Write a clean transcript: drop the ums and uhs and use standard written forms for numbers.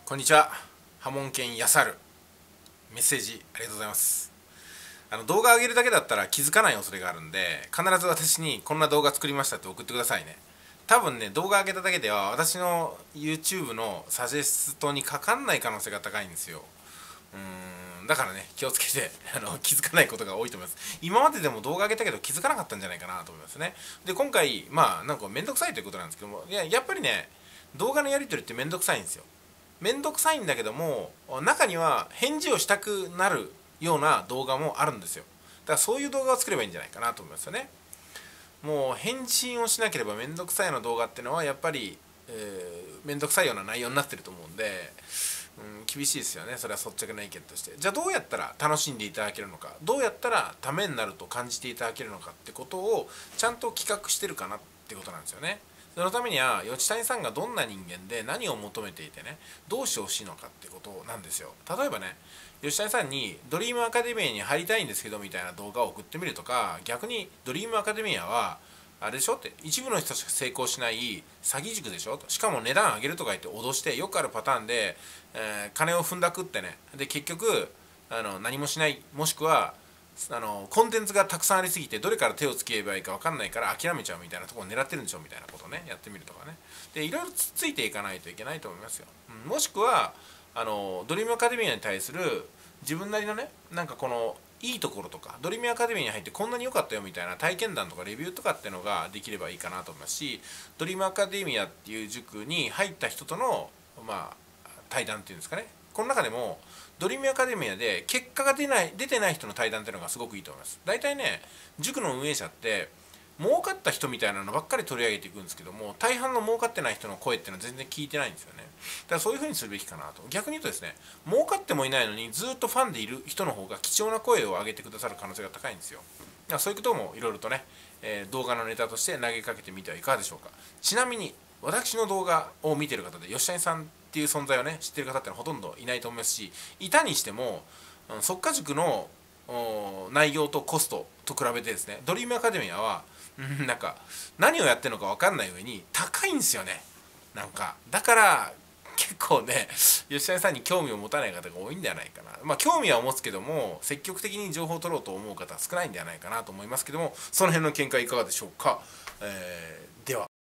こんにちは。波紋犬やさる。メッセージありがとうございます。動画上げるだけだったら気づかない恐れがあるんで、必ず私にこんな動画作りましたって送ってくださいね。多分ね、動画上げただけでは私の YouTube のサジェストにかかんない可能性が高いんですよ。だからね、気をつけて気づかないことが多いと思います。今まででも動画上げたけど気づかなかったんじゃないかなと思いますね。で、今回なんかめんどくさいということなんですけども、やっぱりね、動画のやり取りってめんどくさいんですよ。めんどくさいんだけども、中には返事をしたくなるような動画もあるんですよ。だからそういう動画を作ればいいんじゃないかなと思いますよね。もう返信をしなければめんどくさいような動画っていうのはやっぱり、めんどくさいような内容になってると思うんで、厳しいですよね。それは率直な意見として。じゃあどうやったら楽しんでいただけるのか、どうやったらためになると感じていただけるのかってことをちゃんと企画してるかなってことなんですよね。そのためには吉谷さんがどんな人間で何を求めていてね、どうしてほしいのかってことなんですよ。例えばね、吉谷さんにドリームアカデミアに入りたいんですけどみたいな動画を送ってみるとか、逆にドリームアカデミアはあれでしょって、一部の人しか成功しない詐欺塾でしょと、しかも値段上げるとか言って脅して、よくあるパターンで、金を踏んだくってね、で結局何もしない、もしくはコンテンツがたくさんありすぎてどれから手をつければいいか分かんないから諦めちゃうみたいなところを狙ってるんでしょみたいなことをねやってみるとかね、でいろいろついていかないといけないと思いますよ。もしくはドリームアカデミアに対する自分なりのね、なんかこのいいところとか、ドリームアカデミアに入ってこんなに良かったよみたいな体験談とかレビューとかっていうのができればいいかなと思いますし、ドリームアカデミアっていう塾に入った人との対談っていうんですかね、この中でもドリームアカデミアで結果が出てない人の対談っていうのがすごくいいと思います。大体ね、塾の運営者って儲かった人みたいなのばっかり取り上げていくんですけども、大半の儲かってない人の声っていうのは全然聞いてないんですよね。だからそういう風にするべきかなと。逆に言うとですね、儲かってもいないのにずっとファンでいる人の方が貴重な声を上げてくださる可能性が高いんですよ。だからそういうこともいろいろとね、動画のネタとして投げかけてみてはいかがでしょうか。ちなみに私の動画を見ている方で吉谷さんっていう存在をね知ってる方ってのはほとんどいないと思いますし、いたにしても速稼塾の内容とコストと比べてですね、ドリームアカデミアはなんか何をやってるのか分かんない上に高いんですよね。なんかだから結構ね、吉谷さんに興味を持たない方が多いんではないかな。興味は持つけども積極的に情報を取ろうと思う方は少ないんではないかなと思いますけども、その辺の見解いかがでしょうか。では。